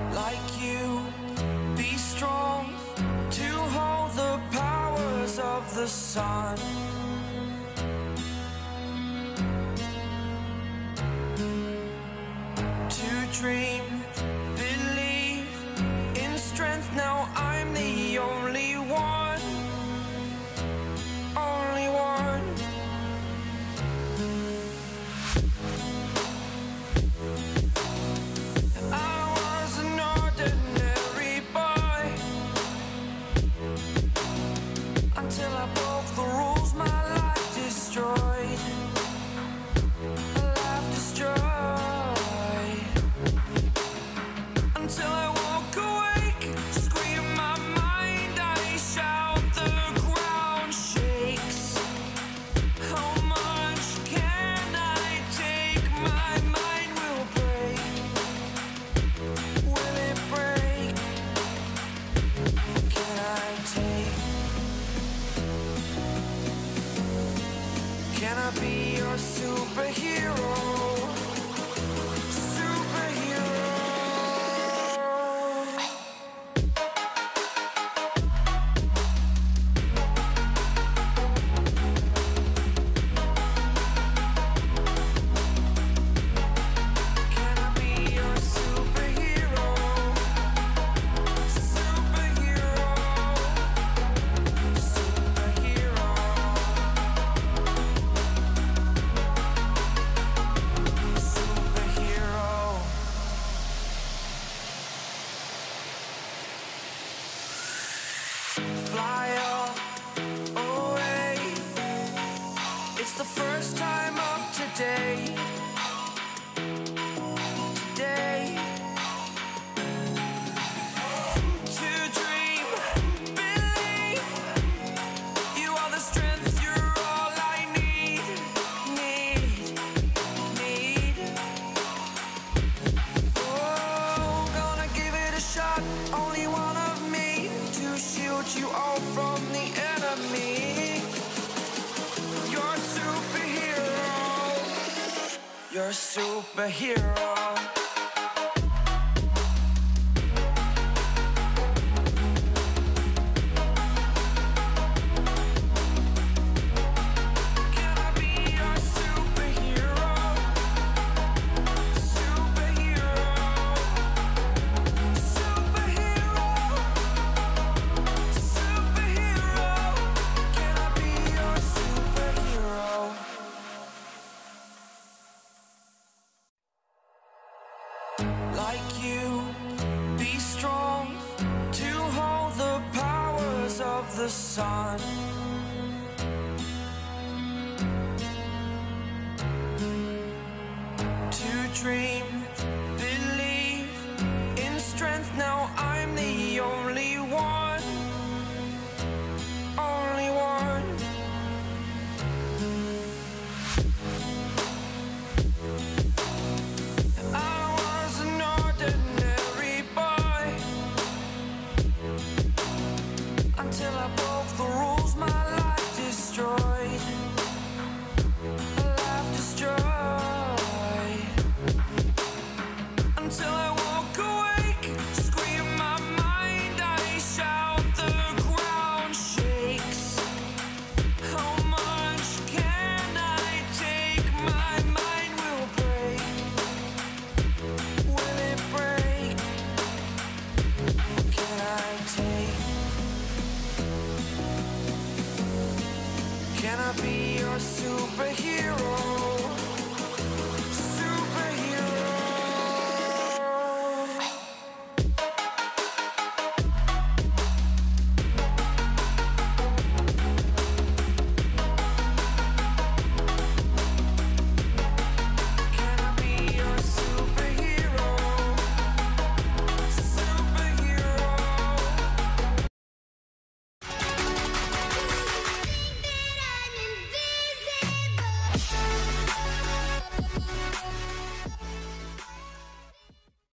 like you, be strong to hold the powers of the sun. To dream, believe in strength. Now I'm the only one, only one. I was an ordinary boy until I broke the rules. My life destroyed, a life destroyed. Until I woke awake, scream my mind, I shout, the ground shakes. How much can I take? My mind will break. Will it break? Can I take? Can I be your superhero? Fly away. It's the first time of today. Today. To dream, believe. You are the strength, you're all I need. Oh, gonna give it a shot. Only one of me to shield you all from the enemy. You're a superhero. You're a superhero. Can I be your superhero? Superhero. Superhero. Superhero. Can I be your superhero? Like you, be strong to hold the powers of the sun. To dream,